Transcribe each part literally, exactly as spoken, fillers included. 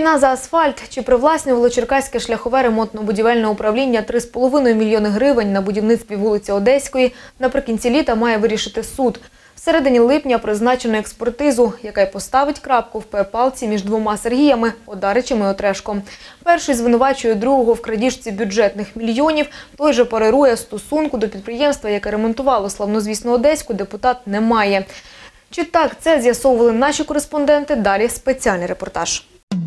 Війна за асфальт. Чи привласнювало Черкаське шляхове ремонтно-будівельне управління три з половиною мільйони гривень на будівництві вулиці Одеської, наприкінці літа має вирішити суд. Всередині липня призначено експертизу, яка й поставить крапку в перепалці між двома Сергіями – Одаричем і Отрешком. Перший звинувачує другого в крадіжці бюджетних мільйонів, той же парирує, стосунку до підприємства, яке ремонтувало славнозвісну Одеську, депутат не має. Чи так це з'ясовували наші кореспонденти? Далі спеціальний репортаж.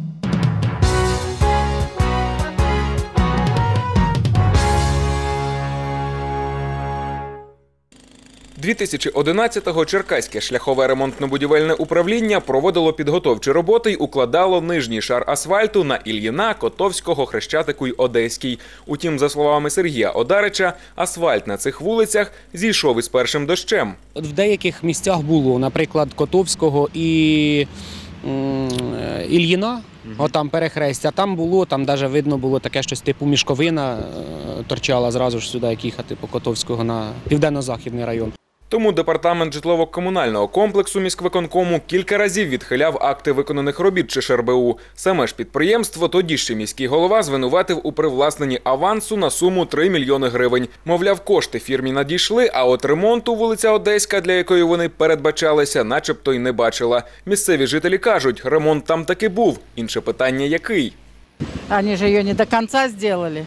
дві тисячі одинадцятого Черкаське шляхове ремонтно-будівельне управління проводило підготовчі роботи й укладало нижній шар асфальту на Ільїна, Котовського, Хрещатику й Одеській. Утім, за словами Сергія Одарича, асфальт на цих вулицях зійшов із першим дощем. В деяких місцях було, наприклад, Котовського і Ільїна, отам перехрестя, там було, там навіть видно було таке щось типу мішковина торчала зразу ж сюди, як їхати по Котовського на південно-західний район. Тому департамент житлово-комунального комплексу міськвиконкому кілька разів відхиляв акти виконаних робіт ЧШРБУ. Саме ж підприємство тоді ще міський голова звинуватив у привласненні авансу на суму три мільйони гривень. Мовляв, кошти фірмі надійшли, а от ремонту вулиця Одеська, для якої вони передбачалися, начебто й не бачила. Місцеві жителі кажуть, ремонт там таки був. Інше питання – який? Вони ж її не до кінця зробили.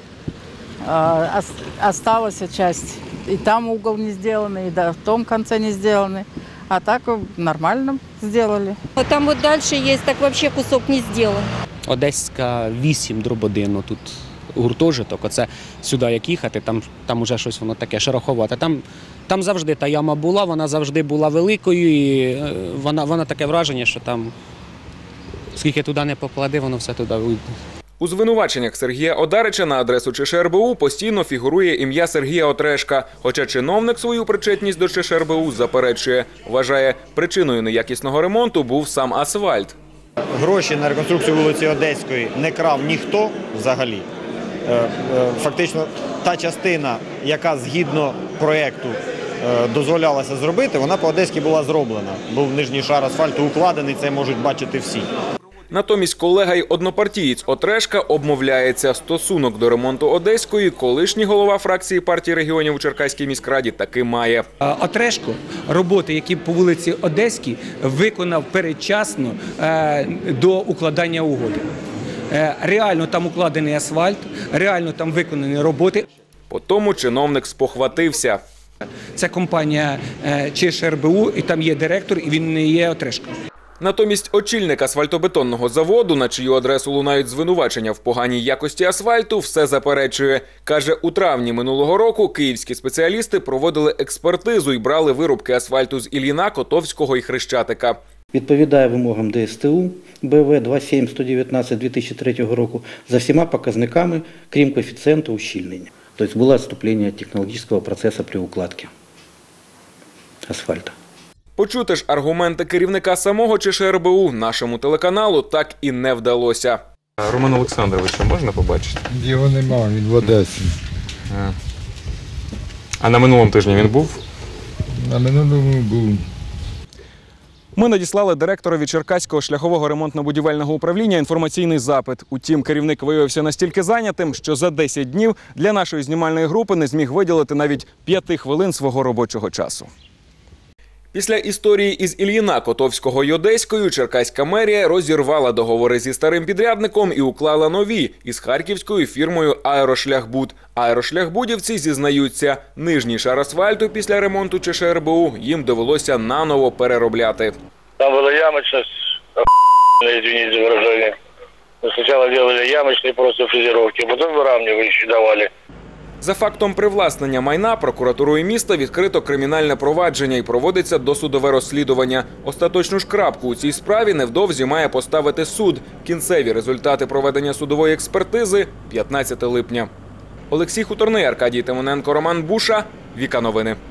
Осталася частина. И там угол не сделанный, и да, в том конце не сделанный. А так нормально сделали. А там вот дальше есть, так вообще кусок не сделан. Одеська вісім дроб один, тут гуртожиток, оце сюди як їхати, там, там уже щось воно таке шероховате. Там, там завжди та яма була, вона завжди була великою, і вона, вона таке враження, що там, скільки туди не поклади, воно все туди вийде. У звинуваченнях Сергія Одарича на адресу ЧШРБУ постійно фігурує ім'я Сергія Отрешка, хоча чиновник свою причетність до ЧШРБУ заперечує. Вважає, причиною неякісного ремонту був сам асфальт. Гроші на реконструкцію вулиці Одеської не крав ніхто взагалі. Фактично, та частина, яка згідно проєкту дозволялася зробити, вона по Одеській була зроблена. Був нижній шар асфальту укладений, це можуть бачити всі. Натомість колега й однопартієць Отрешка обмовляється. Стосунок до ремонту Одеської колишній голова фракції партії регіонів у Черкаській міськраді таки має. Отрешко роботи, які по вулиці Одеській, виконав передчасно до укладання угоди. Реально там укладений асфальт, реально там виконані роботи. Потому чиновник спохватився. Це компанія ЧШРБУ, і там є директор, і він не є Отрешко. Натомість очільник асфальтобетонного заводу, на чию адресу лунають звинувачення в поганій якості асфальту, все заперечує. Каже, у травні минулого року київські спеціалісти проводили експертизу і брали вирубки асфальту з Ільїна, Котовського і Хрещатика. Відповідає вимогам ДСТУ Б В двадцять сім сто дев'ятнадцять дві тисячі третього року за всіма показниками, крім коефіцієнту ущільнення. Тобто було відступлення технологічного процесу при укладці асфальту. Почути ж аргументи керівника самого ЧШРБУ нашому телеканалу так і не вдалося. Романа Олександровича можна побачити? Його нема, він в Одесі. А, а на минулому тижні він був? На минулому був. Ми надіслали директорові Черкаського шляхового ремонтно-будівельного управління інформаційний запит. Утім, керівник виявився настільки зайнятим, що за десять днів для нашої знімальної групи не зміг виділити навіть п'яти хвилин свого робочого часу. Після історії із Ільїна, Котовського й Одеською черкаська мерія розірвала договори зі старим підрядником і уклала нові із харківською фірмою «Аерошляхбуд». Аерошляхбудівці зізнаються, нижній шар асфальту після ремонту ЧШРБУ їм довелося наново переробляти. Там була ямочність, извините за выражение. Спочатку робили ямочні просто фрезеровки, а потім виравнюваючі давали. За фактом привласнення майна прокуратурою міста відкрито кримінальне провадження і проводиться досудове розслідування. Остаточну ж крапку у цій справі невдовзі має поставити суд. Кінцеві результати проведення судової експертизи – п'ятнадцяте липня. Олексій Хуторний, Аркадій Тимоненко, Роман Буша, Віка Новини.